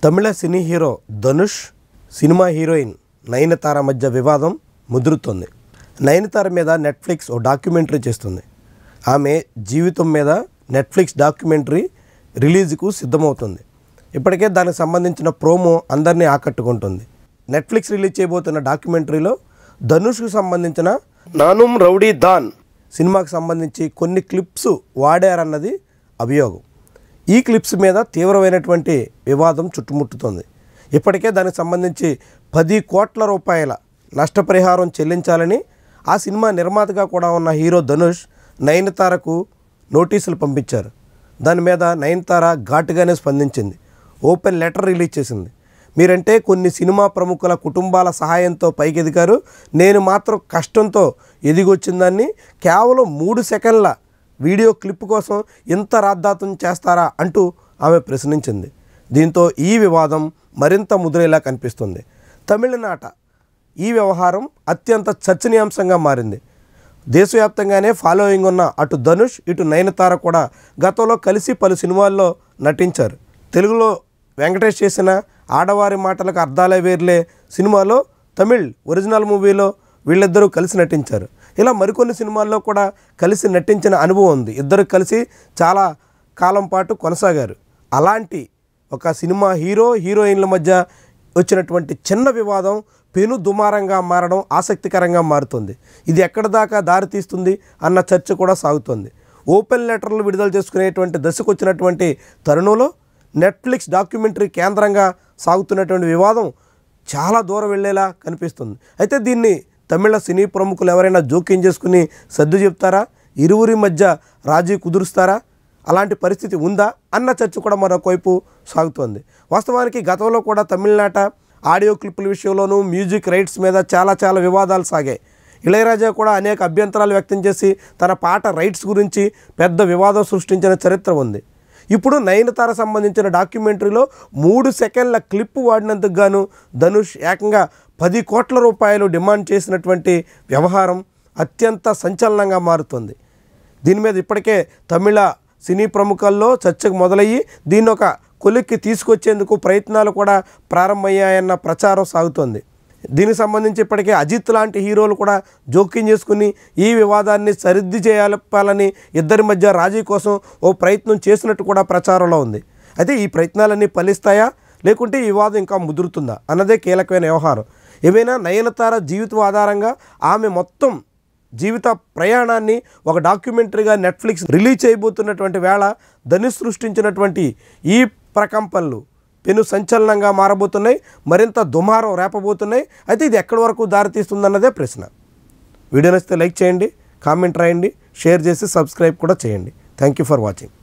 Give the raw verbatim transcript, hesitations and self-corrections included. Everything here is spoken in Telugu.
తమిళ cine hero Dhanush cinema heroine Nayanthara మధ్య వివాదం ముదురుతోంది. నయనతార మీద నెట్ఫ్లిక్స్ ఓ డాక్యుమెంటరీ చేస్తుంది. ఆమె జీవితం మీద నెట్ఫ్లిక్స్ డాక్యుమెంటరీ రిలీజ్కు సిద్ధమవుతుంది. ఇప్పటికే దానికి సంబంధించిన ప్రోమో అందరినీ ఆకట్టుకుంటుంది. నెట్ఫ్లిక్స్ రిలీజ్ చేయబోతున్న డాక్యుమెంటరీలో ధనుష్కు సంబంధించిన నానుమ్ రౌడీ దాన్ సినిమాకు సంబంధించి కొన్ని క్లిప్స్ వాడారన్నది అభియోగం. ఈ క్లిప్స్ మీద తీవ్రమైనటువంటి వివాదం చుట్టుముట్టుతోంది. ఇప్పటికే దానికి సంబంధించి పది కోట్ల రూపాయల నష్టపరిహారం చెల్లించాలని ఆ సినిమా నిర్మాతగా కూడా ఉన్న హీరో ధనుష్ నయనతారకు నోటీసులు పంపించారు. దాని మీద నయనతార ఘాటుగానే స్పందించింది. ఓపెన్ లెటర్ రిలీజ్ చేసింది. మీరంటే కొన్ని సినిమా ప్రముఖుల కుటుంబాల సహాయంతో పైకెదిగారు, నేను మాత్రం కష్టంతో ఎదిగొచ్చిందాన్ని కేవలం మూడు సెకండ్ల వీడియో క్లిప్ కోసం ఇంత రాద్ధాంతం చేస్తారా అంటూ ఆమె ప్రశ్నించింది. దీంతో ఈ వివాదం మరింత ముదిరేలా కనిపిస్తుంది. తమిళనాట ఈ వ్యవహారం అత్యంత చర్చనీయాంశంగా మారింది. దేశవ్యాప్తంగానే ఫాలోయింగ్ ఉన్న అటు ధనుష్ ఇటు నయనతార కూడా గతంలో కలిసి పలు సినిమాల్లో నటించారు. తెలుగులో వెంకటేష్ చేసిన ఆడవారి మాటలకు అర్థాలే వేర్లే సినిమాలో తమిళ్ ఒరిజినల్ మూవీలో వీళ్ళిద్దరూ కలిసి నటించారు. ఇలా మరికొన్ని సినిమాల్లో కూడా కలిసి నటించిన అనుభవం ఉంది. ఇద్దరు కలిసి చాలా కాలం పాటు కొనసాగారు. అలాంటి ఒక సినిమా హీరో హీరోయిన్ల మధ్య వచ్చినటువంటి చిన్న వివాదం పెను దుమారంగా మారడం ఆసక్తికరంగా మారుతుంది. ఇది ఎక్కడి దాకా దారితీస్తుంది అన్న చర్చ కూడా సాగుతుంది. ఓపెన్ లెటర్లు విడుదల చేసుకునేటువంటి దశకు వచ్చినటువంటి తరుణంలో నెట్ఫ్లిక్స్ డాక్యుమెంటరీ కేంద్రంగా సాగుతున్నటువంటి వివాదం చాలా దూరం వెళ్ళేలా కనిపిస్తుంది. అయితే దీన్ని తమిళ సినీ ప్రముఖులు ఎవరైనా జోక్యం చేసుకుని సర్దు చెప్తారా? ఇరువురి మధ్య రాజీ కుదురుస్తారా? అలాంటి పరిస్థితి ఉందా అన్న చర్చ కూడా మరొకవైపు సాగుతోంది. వాస్తవానికి గతంలో కూడా తమిళనాట ఆడియో క్లిప్పుల విషయంలోనూ మ్యూజిక్ రైట్స్ మీద చాలా చాలా వివాదాలు సాగాయి. ఇళయరాజా కూడా అనేక అభ్యంతరాలు వ్యక్తం చేసి తన పాట రైట్స్ గురించి పెద్ద వివాదం సృష్టించిన చరిత్ర ఉంది. ఇప్పుడు నయనతార సంబంధించిన డాక్యుమెంటరీలో మూడు సెకండ్ల క్లిప్ వాడినందుకు గాను ధనుష్ ఏకంగా పది కోట్ల రూపాయలు డిమాండ్ చేసినటువంటి వ్యవహారం అత్యంత సంచలనంగా మారుతుంది. దీని మీద ఇప్పటికే తమిళ సినీ ప్రముఖుల్లో చర్చకు మొదలయ్యి దీన్ని ఒక కొలిక్కి తీసుకొచ్చేందుకు ప్రయత్నాలు కూడా ప్రారంభమయ్యాయన్న ప్రచారం సాగుతోంది. దీనికి సంబంధించి ఇప్పటికే అజిత్ లాంటి హీరోలు కూడా జోక్యం చేసుకుని ఈ వివాదాన్ని సరిద్ది చేయాలని ఇద్దరి మధ్య రాజీ కోసం ఓ ప్రయత్నం చేసినట్టు కూడా ప్రచారంలో ఉంది. అయితే ఈ ప్రయత్నాలన్నీ ఫలిస్తాయా లేకుంటే ఈ వివాదం ఇంకా ముదురుతుందా అన్నదే కీలకమైన వ్యవహారం. ఏమైనా నయనతార జీవితం ఆధారంగా ఆమె మొత్తం జీవిత ప్రయాణాన్ని ఒక డాక్యుమెంటరీగా నెట్ఫ్లిక్స్ రిలీజ్ చేయబోతున్నటువంటి వేళ ధనుష్ సృష్టించినటువంటి ఈ ప్రకంపనలు పెను సంచలనంగా మారబోతున్నాయి, మరింత దుమారం రేపబోతున్నాయి. అయితే ఇది ఎక్కడి వరకు దారితీస్తుందన్నదే ప్రశ్న. వీడియో నచ్చితే లైక్ చేయండి, కామెంట్ రాయండి, షేర్ చేసి సబ్స్క్రైబ్ కూడా చేయండి. Thank you for watching.